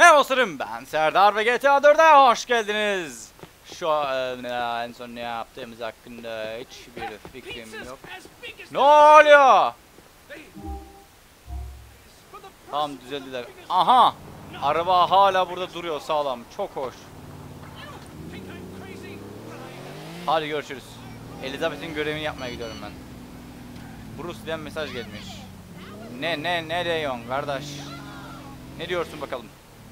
Merhaba dostlarım, ben Serdar ve GTA 4'e hoş geldiniz. En son ne yaptığımız hakkında hiçbir fikrim yok. Ne oluyor? Tamam, düzeldiler. Aha! Araba hala burada duruyor sağlam. Çok hoş. Hadi görüşürüz. Elizabeth'in görevini yapmaya gidiyorum ben. Bruce'den mesaj gelmiş. Ne diyorsun kardeş? Ne diyorsun bakalım?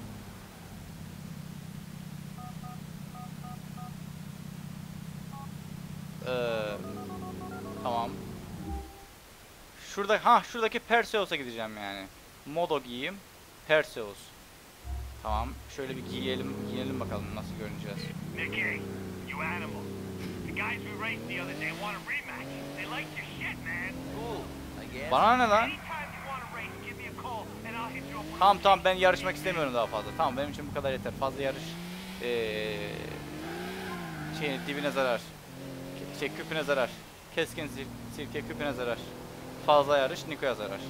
Tamam. Şuradaki Perseus'a gideceğim yani. Modo giyeyim. Perseus. Tamam. Şöyle bir giyinelim bakalım nasıl görüneceğiz. Nicky, you animal. The guys we raced the other day want a rematch. They liked your shit, man. Cool, I guess. Bana ne lan? Anytime you want a race, give me a call and I'll hit you up with Tamam ben yarışmak istemiyorum daha fazla. Tamam benim için bu kadar yeter. Fazla yarış dibine zarar. Küpüne zarar. Keskin sirke küpüne zarar. Fazla yarış Niko'ya zarar.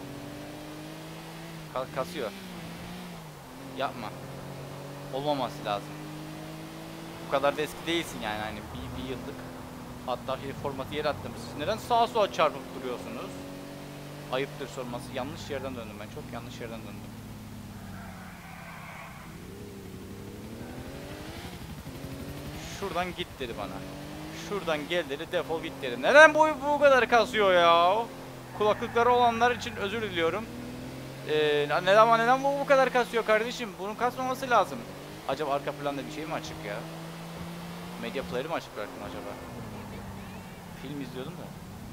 Kasıyor. Yapma. Olmaması lazım. Bu kadar da eski değilsin yani hani bir yıllık. Hatta formatı yere attım. Siz neden sağa sola çarpıp duruyorsunuz? Ayıptır sorması. Yanlış yerden döndüm ben. Çok yanlış yerden döndüm. Şuradan git dedi bana. Şuradan gel dedi, defol git dedi. Neden bu kadar kasıyor ya? Kulaklıkları olanlar için özür diliyorum. Neden bu kadar kasıyor kardeşim? Bunun kasmaması lazım. Acaba arka planda bir şey mi açık ya? Media player'ı mı açık bıraktım acaba? Film izliyordum da.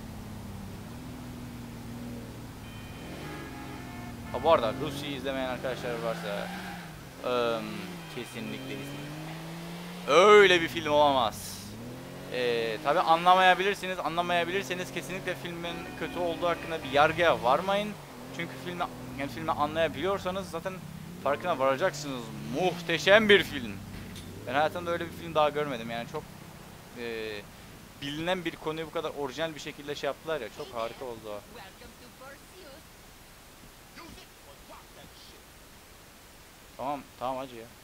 Ha bu arada Lucy'yi izlemeyen arkadaşlar varsa kesinlikle izleyin. Öyle bir film olamaz. Tabi anlamayabilirseniz kesinlikle filmin kötü olduğu hakkında bir yargıya varmayın. Çünkü filmi anlayabiliyorsanız zaten farkına varacaksınız. Muhteşem bir film. Ben hayatımda öyle bir film daha görmedim yani çok bilinen bir konuyu bu kadar orijinal bir şekilde şey yaptılar ya, çok harika oldu o. Tamam hacı ya.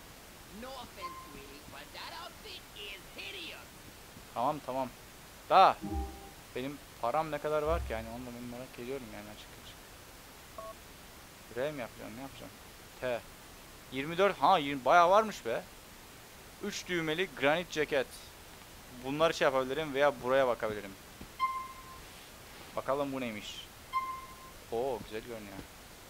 Tamam. Da benim param ne kadar var ki yani onu da ben merak ediyorum yani açık. Buraya mı yapacağım? Ne yapacağım? 24 20 bayağı varmış be. 3 düğmeli granit ceket. Bunları şey yapabilirim veya buraya bakabilirim. Bakalım bu neymiş. Oo güzel görünüyor.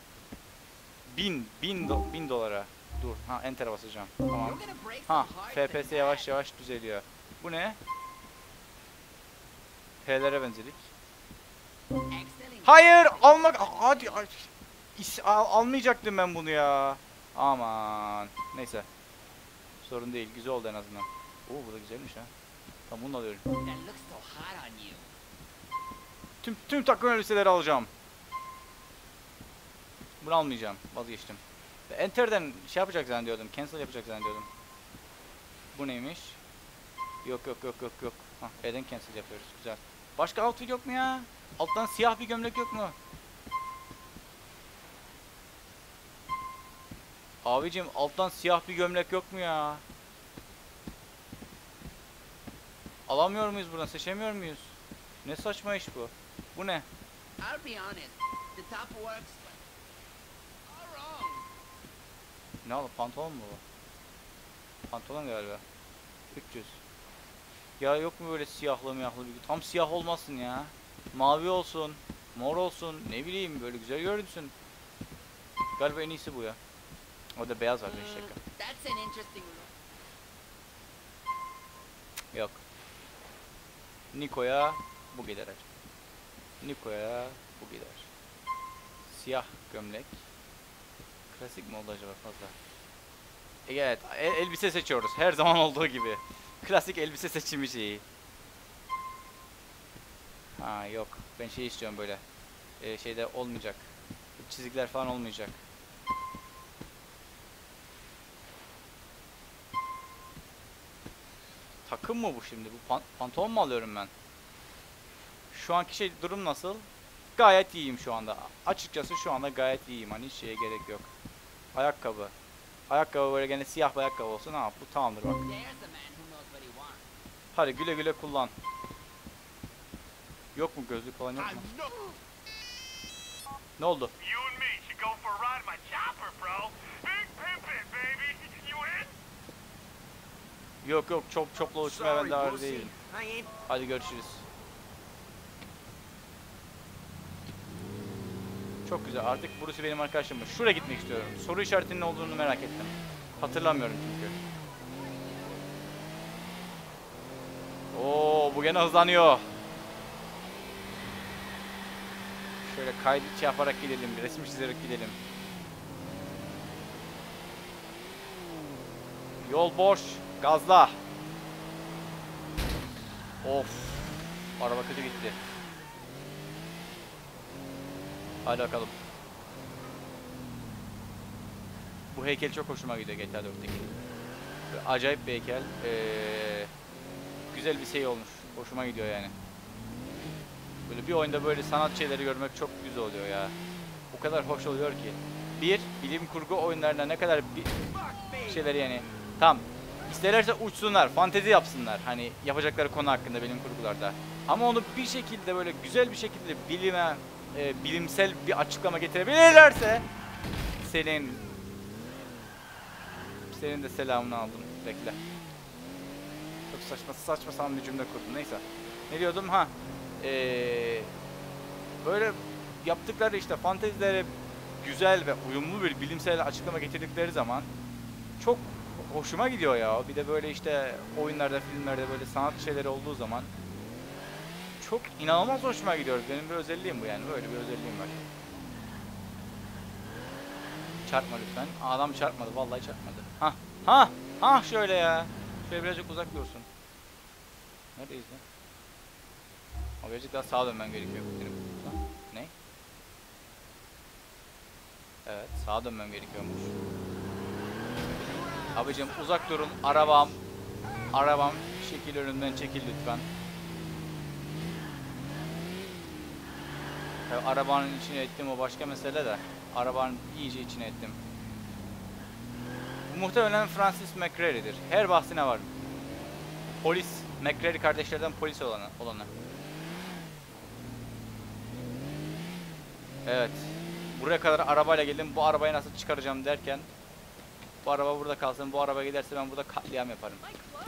1000 dolara. Dur. Enter'a basacağım. Tamam. FPS yavaş yavaş düzeliyor. Bu ne? P'lere benzedik. Hayır, hadi. Almayacaktım ben bunu ya. Aman. Neyse. Sorun değil. Güzel oldu en azından. Oo bu da güzelmiş ha. Tamam bunu alıyorum. Tüm takım elbiseleri alacağım. Bunu almayacağım. Vazgeçtim. Enter'den şey yapacak zannediyordum. Cancel yapacak zannediyordum. Bu neymiş? Yok. Eden cancel yapıyoruz. Güzel. Başka outfit yok mu ya? Alttan siyah bir gömlek yok mu? Abicim alttan siyah bir gömlek yok mu ya? Alamıyor muyuz buradan? Seçemiyor muyuz? Ne saçma iş bu? Bu ne? Ne oldu? Pantolon mu bu? Pantolon galiba. 300. Ya yok mu böyle siyahlı miyahlı bir... Tam siyah olmasın ya. Mavi olsun. Mor olsun. Ne bileyim böyle güzel görünsün. Galiba en iyisi bu ya. O da beyaz var 5 dakika. Yok. Niko'ya bu gider. Niko'ya bu gider. Siyah gömlek. Klasik mi oldu acaba fazla? Evet, elbise seçiyoruz. Her zaman olduğu gibi. Klasik elbise seçimi şeyi. Yok. Ben şey istiyorum böyle. Şeyde olmayacak. Çizikler falan olmayacak. Takım mı bu şimdi? Bu pantolon mu alıyorum ben? Şu anki durum nasıl? Gayet iyiyim şu anda. Açıkçası şu anda gayet iyiyim. Hani hiç şeye gerek yok. Ayakkabı. Ayakkabı böyle gene siyah bir ayakkabı olsun. Ha bu tamamdır bak. Hadi güle güle kullan. Yok mu gözlük falan yok mu? Ne oldu? You and me should go for a ride in my chopper, bro. Big pimpin', baby. You in? Yok yok çopla uçmaya ben de ağır değilim. Hadi görüşürüz. Çok güzel. Artık burası benim arkadaşım. Şuraya gitmek istiyorum. Soru işaretinin ne olduğunu merak ettim. Hatırlamıyorum çünkü. Oo, bu gene hızlanıyor. Şöyle kaydı yaparak gidelim, bir resim çizerek gidelim. Yol boş, gazla. Of, araba kötü gitti. Hadi bakalım. Bu heykel çok hoşuma gidiyor GTA 4'teki. Acayip bir heykel. Güzel bir şey olmuş. Hoşuma gidiyor yani. Böyle bir oyunda böyle sanat şeyleri görmek çok güzel oluyor ya. O kadar hoş oluyor ki. Bir, bilim kurgu oyunlarına ne kadar şeyleri yani. Tam. İsterlerse uçsunlar, fantezi yapsınlar. Hani yapacakları konu hakkında bilim kurgularda. Ama onu bir şekilde böyle güzel bir şekilde bilimsel bir açıklama getirebilirlerse senin de selamını aldım. Bekle. Çok saçma sapan bir cümle kurdum. Neyse. Ne diyordum? Ha. Böyle yaptıkları işte fantezilere güzel ve uyumlu bir bilimsel açıklama getirdikleri zaman çok hoşuma gidiyor ya. Bir de böyle işte oyunlarda, filmlerde böyle sanat şeyleri olduğu zaman çok inanılmaz hoşuma gidiyor. Benim bir özelliğim bu yani. Böyle bir özelliğim var. Çarpma lütfen. Adam çarpmadı. Vallahi çarpmadı. Ha şöyle ya. Şöyle birazcık uzak dursun. Neredeyiz lan? Ama birazcık daha sağa dönmen gerekiyor. Ne? Evet, sağa dönmem gerekiyormuş. Abicim uzak durun. Arabam şekil önünden çekil lütfen. Arabanın içine ettim o başka mesele de. Arabanın iyice içine ettim. Bu muhtemelen Francis McCreary'dir. Her bahsine var. Polis. McCreary kardeşlerden polis olanı. Evet. Buraya kadar arabayla geldim. Bu arabayı nasıl çıkaracağım derken bu araba burada kalsın. Bu araba giderse ben burada katliam yaparım.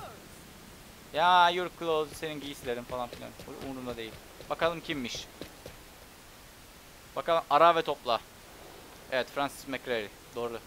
Ya your clothes, senin giysilerin falan filan. Umurumda değil. Bakalım kimmiş. Bakalım ara ve topla. Evet, Francis McCreary. Doğru.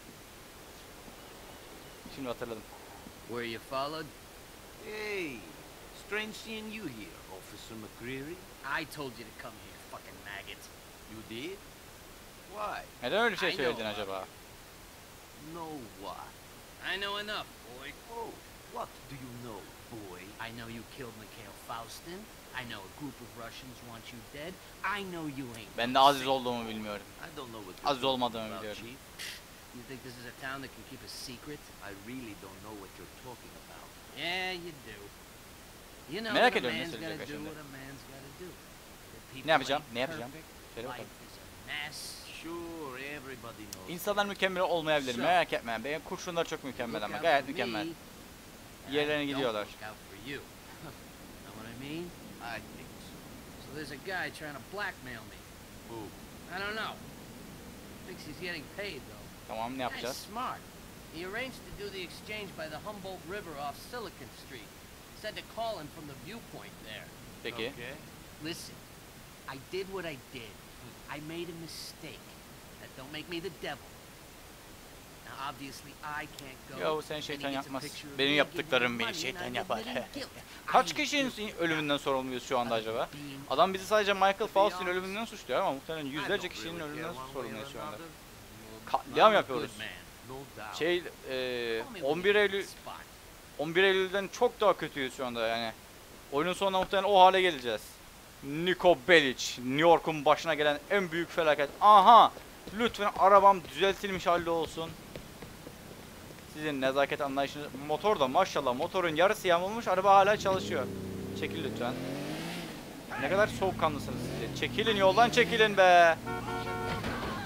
Şimdi hatırladım. Were you followed? Hey, strange seeing you here, Officer McCreary. I told you to come here, fucking maggot. You did? Why? Neden öyle bir şey I know söyledin about acaba? Know what? I know enough, boy. Oh, what do you know, boy? I know you killed Mikhail Faustin. I know a group of Russians want you dead. I know you ain't. Ben de aziz olduğumu bilmiyorum. I don't know what Az you're olmadığını talking about, biliyorum. Chief. You think this is a town that can keep a secret? I really don't know what you're talking about. Yeah, you do. You know Merak that a ediyorum ne man's söyleyecek gotta do şimdi. what a man's gotta do. The people Ne yapacağım? ain't Ne yapacağım? perfect. Söyle bakalım. Life is a mess. Sure, everybody knows. İnsanlar mükemmel olmayabilir. Merak etme. Benim kurşunlar çok mükemmel Look ama out gayet for mükemmel. me, Yerlerine and I gidiyorlar. don't look out for you. Know what I mean? I think so. So there's a guy trying to blackmail me. Who? I don't know. Thinks he's getting paid though. Tamam, ne Guy's yapacağız? smart. He arranged to do the exchange by the Humboldt River off Silicon Street. Said to call him from the viewpoint there. Peki. Okay. Listen, I did what I did. I made a mistake. That don't make me the devil. Now obviously I can't go. Yo, sen and he şeytan gets a yapmaz. picture of Benim me yaptıklarım giving beni money şeytan and I'm yapar. admitting guilt. Kaç I kişinin guilty ölümünden sorumluyuz şu anda acaba? of being Adam bizi sadece Michael Faust'un ölümünden suçluyor ama muhtemelen I yüzlerce don't kişinin really ölümünden care one way sorumluyuz or şu anda. another. Katliam I'm a yapıyoruz. good man. No doubt. Şey, Call me when 11 you Eylül get the spot. 11 Eylül'den çok daha kötüyüz şu anda yani. Oyunun sonunda muhtemelen o hale geleceğiz. Niko Bellic, New York'un başına gelen en büyük felaket. Aha! Lütfen arabam düzeltilmiş halde olsun. Sizin nezaket anlayışınız. Motor da maşallah, motorun yarısı yamulmuş, araba hala çalışıyor. Çekil lütfen. Ne kadar soğukkanlısınız siz. Çekilin yoldan, çekilin be.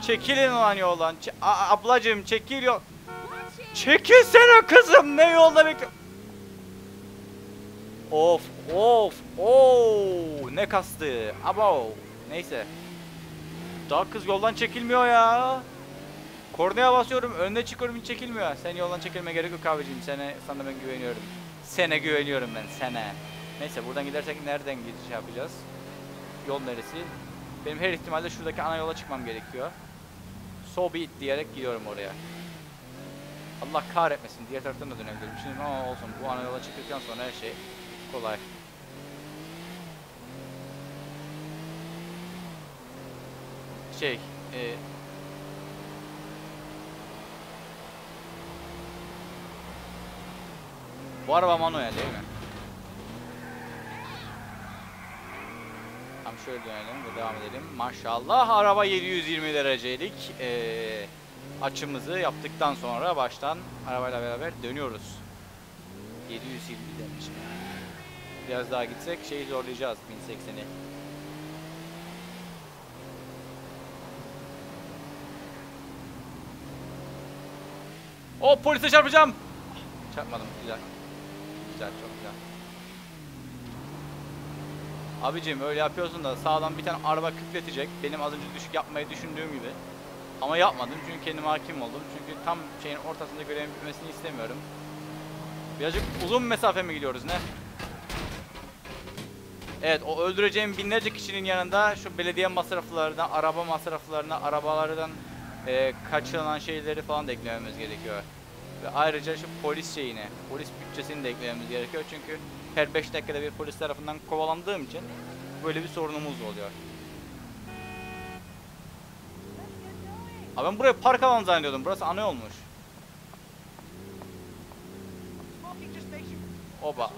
Çekilin lan yoldan. Ablacığım çekil yol. Çekilsene kızım, ne yolda bekliyor. Of of oo, ne kastı. Abo. Neyse. Daha kız yoldan çekilmiyor ya. Kornaya basıyorum, önüne çıkıyorum, hiç çekilmiyor. Sen yoldan çekilme gerek yok abicim. Sana ben güveniyorum. Sana güveniyorum ben, sana. Neyse, buradan gidersek nereden gidiş yapacağız? Yol neresi? Benim her ihtimalle şuradaki ana yola çıkmam gerekiyor. So be it diyerek gidiyorum oraya. Allah kahretmesin, diğer taraftan da dönebilirim. Şimdi ama olsun, bu ana yola çıktıktan sonra her şey kolay. Bu araba manuel değil mi? Tamam, şöyle dönelim ve devam edelim. Maşallah, araba 720 derecelik açımızı yaptıktan sonra baştan arabayla beraber dönüyoruz. 720 derece. Biraz daha gitsek şeyi zorlayacağız, 1080'i. O polise çarpacağım. Çarpmadım, güzel. Güzel, çok güzel. Abicim öyle yapıyorsun da sağdan bir tane araba kütletecek. Benim az önce düşük yapmayı düşündüğüm gibi. Ama yapmadım çünkü kendime hakim oldum. Çünkü tam şeyin ortasında görevin bitmesini istemiyorum. Birazcık uzun mesafe mi gidiyoruz ne? Evet, o öldüreceğim binlerce kişinin yanında şu belediye masraflarına, araba masraflarına, arabalardan kaçırılan şeyleri falan da eklememiz gerekiyor. Ve ayrıca şu polis şeyini, polis bütçesini de eklememiz gerekiyor çünkü her 5 dakikada bir polis tarafından kovalandığım için böyle bir sorunumuz oluyor. Abi ben buraya park alanı zannediyordum, burası ana olmuş. Oba.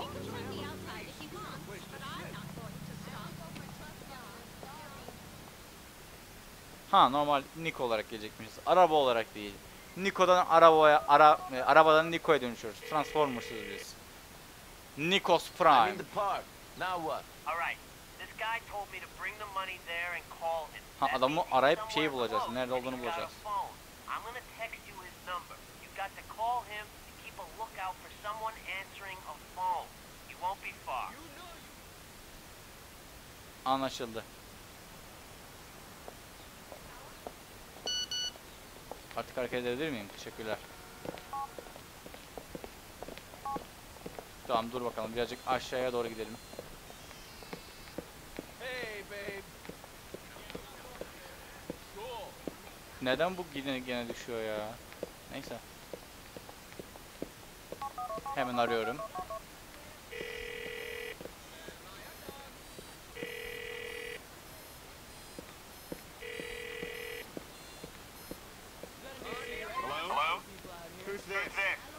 Ha, normal Niko olarak gelecekmişiz. Araba olarak değil. Niko'dan arabadan Niko'ya dönüşüyoruz. Transformers'ız biz. Nikos I'm Prime. in the park. Now what? All right. This guy told me to bring the money there and call him. Ha, That adamı means he's arayıp somewhere şeyi bulacağız. close Nerede and olduğunu he's got a bulacağız. phone. I'm gonna text you his number. You got to call him and keep a lookout for someone answering a phone. He won't be far. Anlaşıldı. Artık hareket edebilir miyim? Teşekkürler. Tamam, dur bakalım, birazcık aşağıya doğru gidelim. Hey, babe. Neden bu gene düşüyor ya? Neyse. Hemen arıyorum. Hello? Who's this?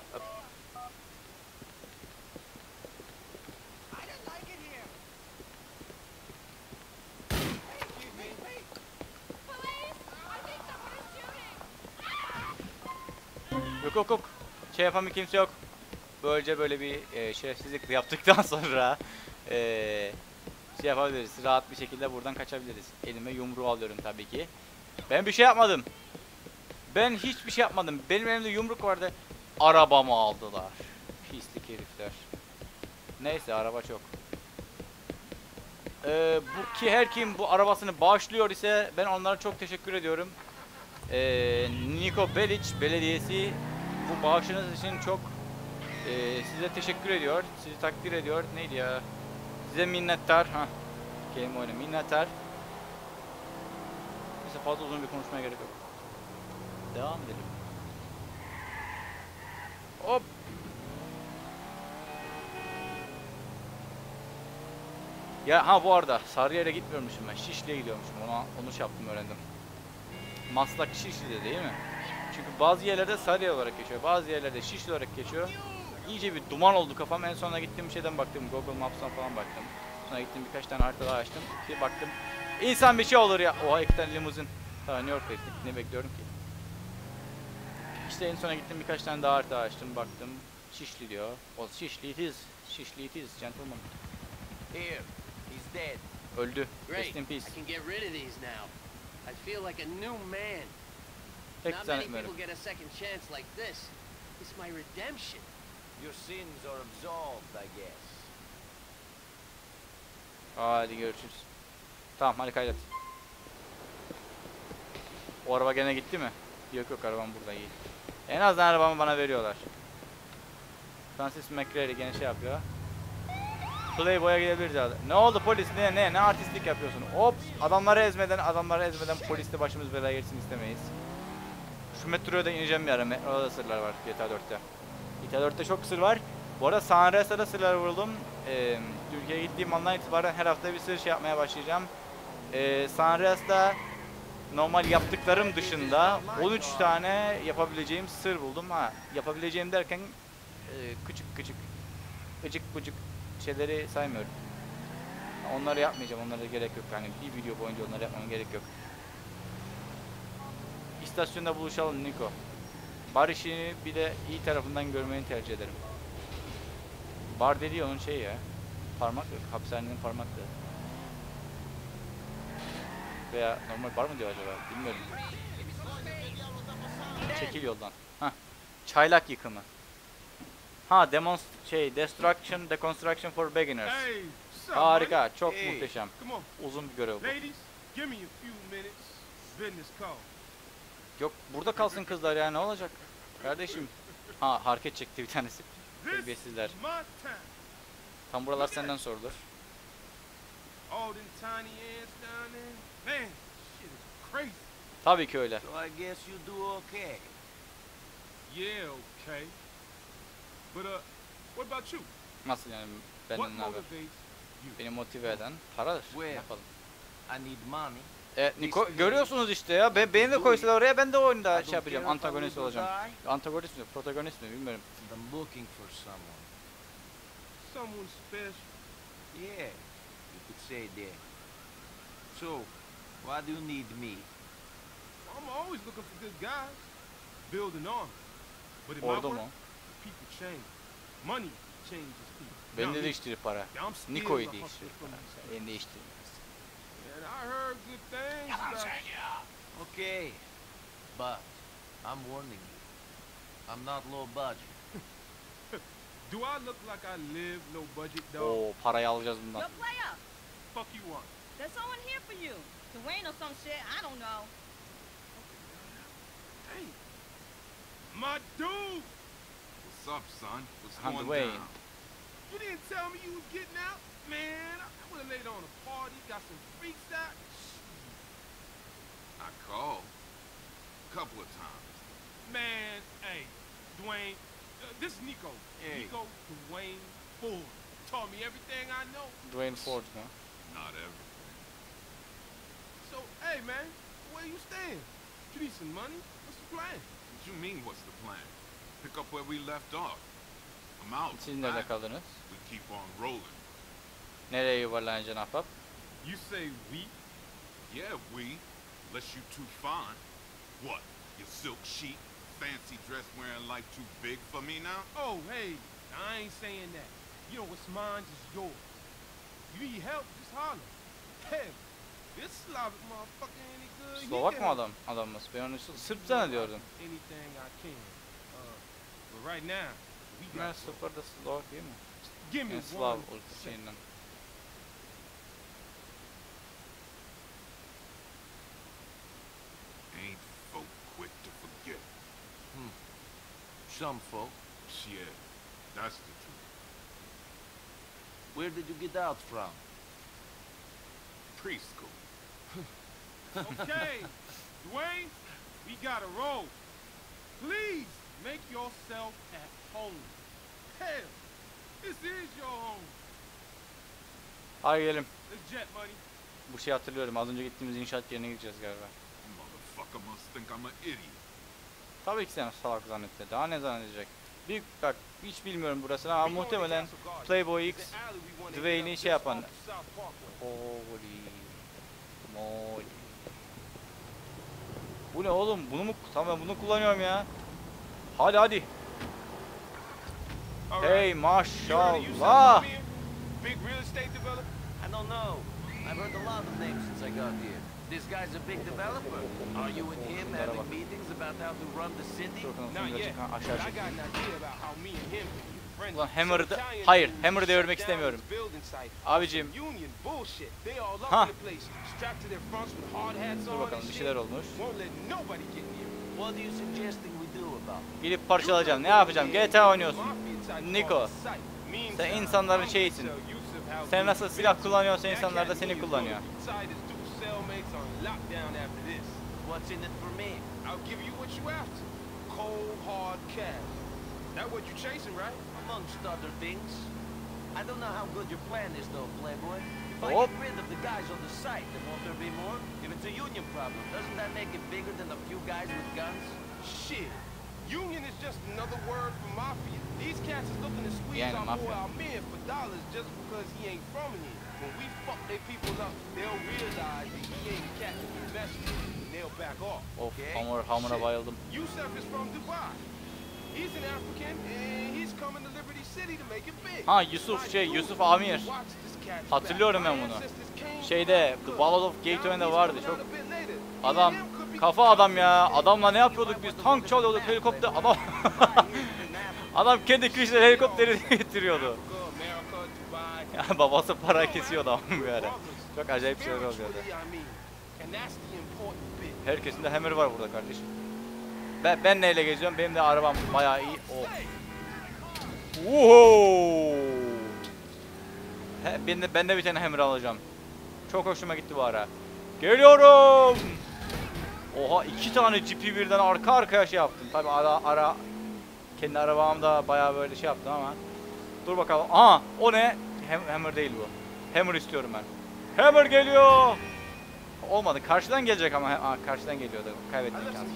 Yok. Şey yapan bir kimse yok. Böylece böyle bir şerefsizlik yaptıktan sonra şey yapabiliriz. Rahat bir şekilde buradan kaçabiliriz. Elime yumruğu alıyorum tabii ki. Ben bir şey yapmadım. Ben hiçbir şey yapmadım. Benim elimde yumruk vardı. Arabamı aldılar. Pislik herifler. Neyse, araba çok. Bu ki her kim bu arabasını bağışlıyor ise ben onlara çok teşekkür ediyorum. Niko Belic Belediyesi bu bağışınız için çok size teşekkür ediyor. Sizi takdir ediyor. Neydi ya? Size minnettar. Kelime oyunu minnettar. Neyse, fazla uzun bir konuşmaya gerek yok. Devam edelim. Hop. Ya bu arada Sarıyer'e gitmiyormuşum ben. Şişli'ye gidiyormuşum. Onu şey yaptım, öğrendim. Maslak Şişli'de değil mi? Çünkü bazı yerlerde Sarıyer olarak geçiyor. Bazı yerlerde Şişli olarak geçiyor. İyice bir duman oldu kafam. En sonuna gittiğim bir şeyden baktım. Google Maps'tan falan baktım. Sonra gittim birkaç tane harita daha açtım. Bir baktım. İnsan bir şey olur ya. Oha, 2 tane limuzin. Daha New York'ta gittik. Ne bekliyorum ki? İşte en sona gittim, birkaç tane daha harita açtım. Baktım. Şişli diyor. O Şişli it is. Şişli it is. Gentleman. Here. He's dead. Öldü. Great. Rest in peace. I can get rid of these now. I feel like a new man. Pek Not many zannetmiyorum. people get a second chance like this. It's my redemption. Your sins are absolved, I guess. Hadi görüşürüz. Tamam hadi kaydet. O araba gene gitti mi? Yok yok, arabam burada iyi. En azından arabamı bana veriyorlar. Francis McRae gene şey yapıyor. Playboy'a gidebiliriz abi. Ne oldu polis, ne artistlik yapıyorsun? Hop, adamları ezmeden polis de başımız belaya girsin istemeyiz. Şu metroya da ineceğim bir ara. Metroda da sırlar var GTA 4'te. GTA 4'te çok sır var. Bu arada San Andreas'ta da sırlar vuruldum. Türkiye'ye gittiğim andan itibaren her hafta bir sır şey yapmaya başlayacağım. San Andreas'ta normal yaptıklarım dışında 13 tane yapabileceğim sır buldum. Ha, yapabileceğim derken küçük gıcık bıcık şeyleri saymıyorum. Onları yapmayacağım, onlara gerek yok. Yani bir video boyunca onları yapmama gerek yok. İstasyonda buluşalım Niko. Bar işini bir de iyi tarafından görmeyi tercih ederim. Bar dediği onun şeyi ya. Parmak, hapishanenin parmaklığı. Veya normal bar mı diyor acaba? Bilmiyorum. Çekil yoldan. Hah. Çaylak yıkımı. Ha, destruction, deconstruction for beginners. Hey, what's up, Harika, buddy? çok Hey. muhteşem. Come on, Uzun bir görev bu. ladies, give me a few minutes. Business call. Yok, burada kalsın kızlar ya, ne olacak? Kardeşim. Ha, hareket çekti bir tanesi. This Terbiyesizler. is my time. Tam buralar senden sorulur. All them tiny ants down there. Man, shit is crazy. Tabii ki öyle. So I guess you do okay. Yeah, okay. But what about you? Nasıl yani, What benden ne haber? motivates you? Beni motive eden paradır. Ne Well. yapalım? I need money. Niko, görüyorsunuz işte ya. Beni de koysalar oraya, ben de o oyunda I şey don't yapacağım. care if I Antagonist live or olacağım. die, Antagonist mi? Protagonist mi? Bilmiyorum. and I'm looking for someone. Someone special. Yeah, you could say that. So, why do you need me? I'm always looking for good guys. Build an army. But in my Ordu work, mu? people change. Money changes people. Beni Now, de me, değiştirir para. I'm still Niko'yu a değiştirir hustler para. from the Beni değiştirmez. And I heard good things about Okay, but I'm warning you. I'm not low budget. Do I look like I live no budget, dog? Oo, parayı alacağız bundan. Yo, player, Fuck you want? there's someone here for you. Dwayne or some shit, I don't know. Hey, my dude! What's up, son? What's On the going way. down? You didn't tell me you was getting out? Man, I would have laid on a party, got some freaks out. I called. Couple of times. Man, hey, Dwayne, this is Nico. Hey. Nico Dwayne Ford. Taught me everything I know. Dwayne Ford mu? Not everything. So, hey, man, where you staying? You need some money? What's the plan? What you mean, what's the plan? Pick up where we left off. I'm out. Siz nerede back. kaldınız? We keep on rolling. Nereye yuvarlanacaksın ahbap? You say we? Yeah, we. Unless you too fine. What? Your silk sheet? Fancy dress wearing life too big for me now? Oh, hey, I ain't saying that. You know what's mine is yours. You need help, just holler. Hell, this Slavic motherfucker any good. he Slovak can mı help. adamımız? Ben onu Sırp zannediyordum. Anything I can. But right now, we Ben got Sırplar da Slovak değil mi? Give me Yani Slav one ırkı second. şeyinden. Ain't folk quick to forget. Some folk. Shit, that's the truth. Where did you get out from? Preschool. Okay, Dwayne, we gotta roll. Please make yourself at home. Hell, this is your home. Hadi gidelim. Let's jet, money. Bu şeyi hatırlıyorum. Az önce gittiğimiz inşaat yerine gideceğiz galiba. Motherfucker must think I'm an idiot. Tabii ki sen salak zannetti. Daha ne zannedecek? Bak hiç bilmiyorum burasını ama muhtemelen Playboy X Dwayne'i şey yapan. Holy moly. Bu ne oğlum? Bunu mu? Tamam, bunu kullanıyorum ya. Hadi. Hey maşallah. Big real estate developer? I don't know. I've heard a lot of names since I got here. This guy's a big developer. Are you and him Şunlara bak. having meetings about how to run the city? Dur bakalım, Not şunu yet, birazcık but aşağı I got çekeyim. an idea about how me and him can be friends. Ulan Some Hammer'ı Italian hayır, dudes Hammer'ı shut devirmek down istemiyorum. this building site. Abicim. Union bullshit. They all up Ha. in the place, strapped to their fronts with hard hats Dur on bakalım, and bir shit. şeyler olmuş. Won't let nobody get near. What are you suggesting we do about it? Gidip parçalayacağım. Ne yapacağım? GTA oynuyorsun. Niko. Sen insanların şeyisin. Sen nasıl silah kullanıyorsan insanlar da seni kullanıyor. What's in it for me? I'll give you what you after. Cold, hard cash. That what you chasing, right? Amongst other things. I don't know how good your plan is though, Playboy. If I Oh. get rid of the guys on the site, then won't there be more? If it's a union problem, doesn't that make it bigger than a few guys with guns? Shit. Union is just another word for mafia. These cats is looking to squeeze Yeah, our mafia. boy our men for dollars just because he ain't from here. When we fuck their people up, they'll realize that he ain't the cat that we messing with, and they'll back off. Of, okay? Hamur'a Shit. bayıldım. Yusuf is from Dubai. He's an African and he's coming to Liberty City to make it big. Ha, Yusuf, Yusuf Amir. Hatırlıyorum ben bunu. Şeyde, The Ballad of Gay Twain'de vardı. Çok adam, kafa adam ya. Adamla ne yapıyorduk biz? Tank çalıyorduk, helikopter. Adam adam kendi kişisel helikopteri getiriyordu. Ya babası para kesiyordu ama bir ara. Çok acayip şeyler oluyordu. Herkesin de Hammer var burada kardeşim. Ben neyle geziyorum? Benim de arabam bayağı iyi. Of. Woohoo! Ben de bir tane Hammer alacağım. Çok hoşuma gitti bu ara. Geliyorum. Oha, 2 tane Jeep'i birden arka arkaya şey yaptım. Tabii ara kendi arabamda bayağı böyle şey yaptım ama. Dur bakalım. Aha, o ne? Hammer değil bu. Hammer istiyorum ben. Hammer geliyor. Olmadı. Karşıdan gelecek ama. Aa, karşıdan geliyordu. Kaybettim şansımı.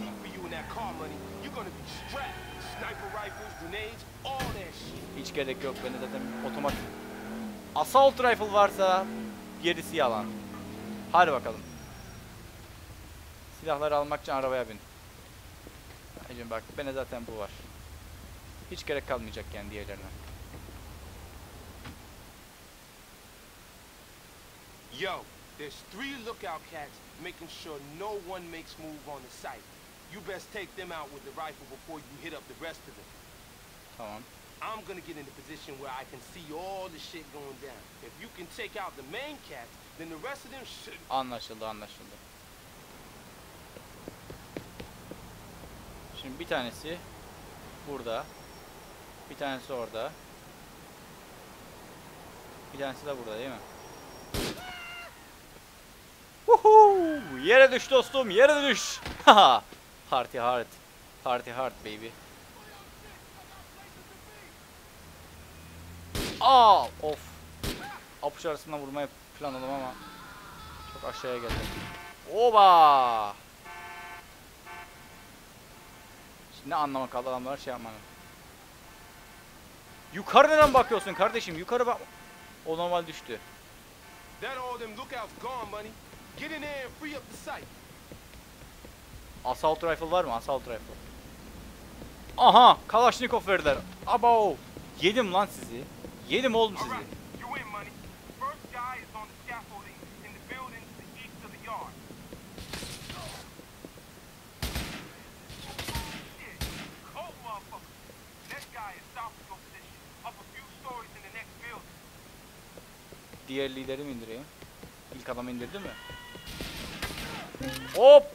Hiç gerek yok. Bende zaten otomatik. Assault rifle varsa gerisi yalan. Hadi bakalım. Silahları almak için arabaya bin. Hacım bak, bende zaten bu var. Hiç gerek kalmayacak yani diğerlerine. Yo, there's 3 lookout cats making sure no one makes move on the site. You best take them out with the rifle before you hit up the rest of them. Tamam. I'm gonna get in a position where I can see all the shit going down. If you can take out the main cats, then the rest of them should... Anlaşıldı, anlaşıldı. Şimdi bir tanesi burada. Bir tanesi orada. Bir tanesi de burada değil mi? Woohoo! Yere düş dostum, yere düş. Haha. Party hard. Party hard baby. Aa, of. Apuç arasından vurmayı planladım ama çok aşağıya geldim. Oba! Şimdi ne anlama kaldı adamlar şey yapmanın. Yukarı neden bakıyorsun kardeşim? Yukarı bak. O normal düştü. That all them lookouts gone, money. Get in there and free up the site. Assault rifle var mı? Assault rifle. Aha! Kalashnikov verdiler. Abo! Yedim lan sizi. Yedim oğlum sizi. Alright, you in, money. First guy is on the scaffolding in the building to the east of the yard. Shit, cold motherfucker. Next guy is south of your position, up a few stories in the next building. Diğer lideri mi indireyim? İlk adamı indirdi mi? Hop!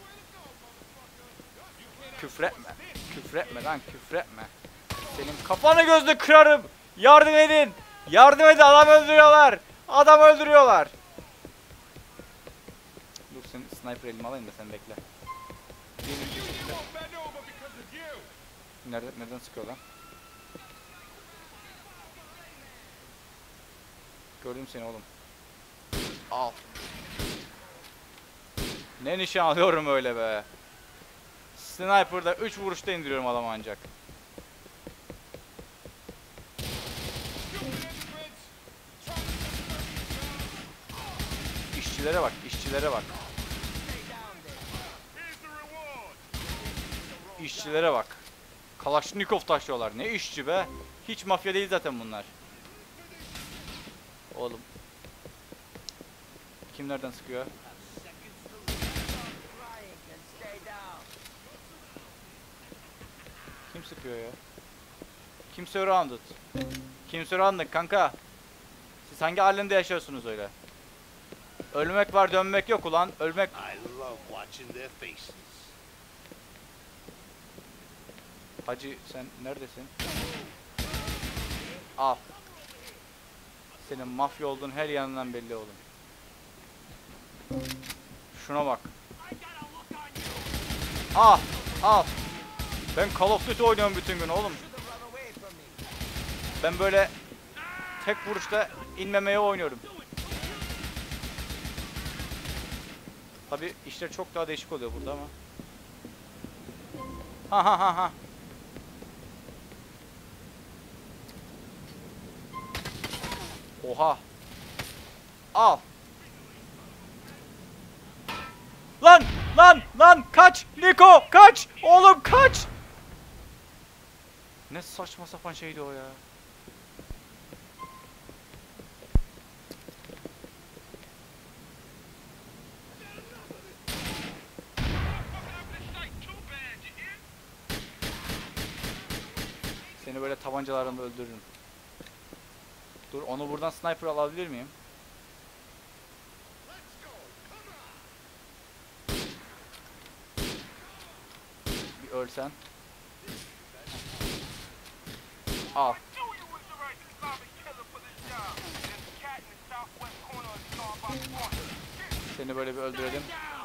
Küfretme. Küfretme lan, küfretme. Senin kafanı gözünü kırarım. Yardım edin. Yardım edin, adam öldürüyorlar. Adam öldürüyorlar. Dur, sen sniper elime alayım da sen bekle. Nereden sıkıyor lan? Gördüm seni oğlum. Al. Ne nişan alıyorum öyle be. Sniper'da 3 vuruşta indiriyorum adamı ancak. İşçilere bak, işçilere bak. İşçilere bak. Kalashnikov taşıyorlar. Ne işçi be? Hiç mafya değil zaten bunlar. Oğlum. Kim nereden sıkıyor? sıkıyor ya? Kim surrounded? Kim surrounded kanka? Siz hangi alemde yaşıyorsunuz öyle? Ölmek var, dönmek yok ulan. Ölmek... I love watching their faces. Hacı sen neredesin? Al. Senin mafya olduğun her yanından belli oğlum. Şuna bak. Al. Al. Ben Call of Duty oynuyorum bütün gün oğlum. Ben böyle tek vuruşta inmemeye oynuyorum. Tabi işler çok daha değişik oluyor burada ama. Ha ha ha ha. Oha. Al. Lan lan lan kaç Niko kaç oğlum kaç. Ne saçma sapan şeydi o ya. Seni böyle tabancalarımla öldürürüm. Dur onu buradan sniper alabilir miyim? Bir ölsen. Al. Seni böyle bir öldürelim.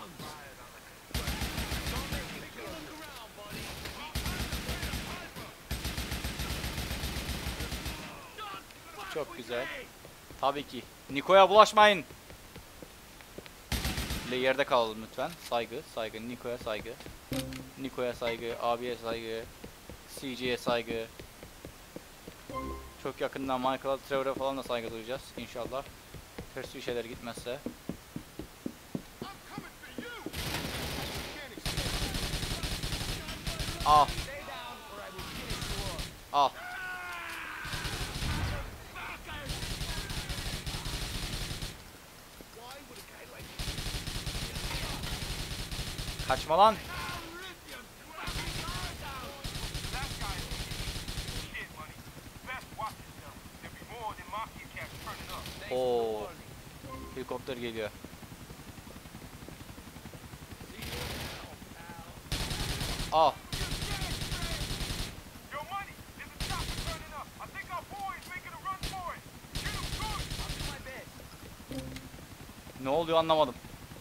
Çok güzel. Tabii ki. Niko'ya bulaşmayın. Yerde kalalım lütfen. Saygı, saygı. Niko'ya saygı. Niko'ya saygı, abiye saygı. CJ'ye saygı. Çok yakından Michael'a, Trevor'a falan da saygı duyacağız inşallah. Ters bir şeyler gitmezse. Al. Al. Kaçma lan. Oo. Helikopter geliyor. Al. Ne oluyor anlamadım.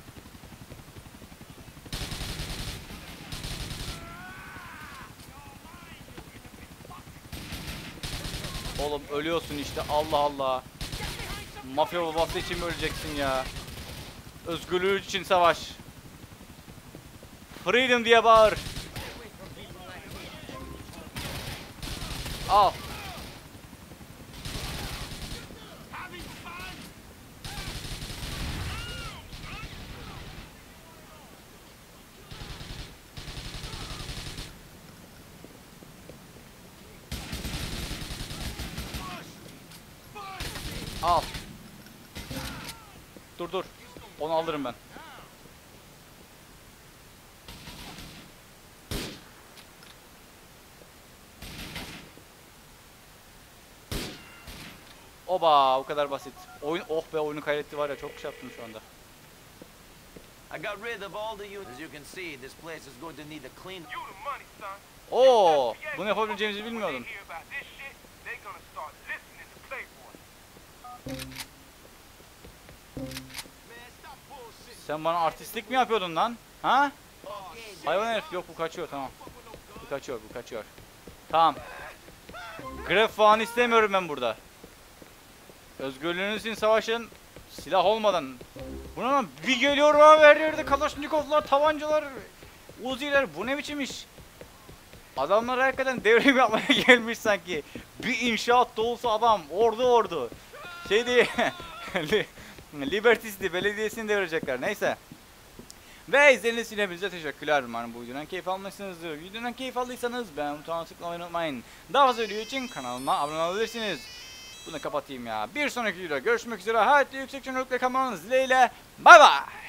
Oğlum ölüyorsun işte Allah Allah. Mafya babası için mi öleceksin ya? Özgürlüğü için savaş. Freedom diye bağır. Al. Al. Dur dur. Onu alırım ben. Oba o kadar basit. Oyun oh be oyunu kaydetti var ya çok şey yaptım şu anda. I got rid of all the units. As you can see, this place is going to need a clean. Oo, bunu yapabileceğimizi bilmiyordum. Sen bana artistlik mi yapıyordun lan? Ha? Hayvan herif yok bu kaçıyor tamam. Bu kaçıyor bu kaçıyor. Tamam. Gref falan istemiyorum ben burada. Özgürlüğünüz için savaşın silah olmadan. Buna bir geliyor abi her yerde Kalaşnikovlar, tabancalar, Uzi'ler bu ne biçim iş? Adamlar hakikaten devrim yapmaya gelmiş sanki. Bir inşaat dolusu adam ordu. Şey diye Liberty'si belediyesini devirecekler neyse. Ve izlediğiniz için hepinize teşekkürler. Umarım bu videodan keyif almışsınızdır. Videodan keyif aldıysanız beğen butonuna tıklamayı unutmayın. Daha fazla video için kanalıma abone olabilirsiniz. Bunu kapatayım ya. Bir sonraki videoda görüşmek üzere. Hayatlı yüksek çözünürlükle kalmanız dileğiyle. Bay bay.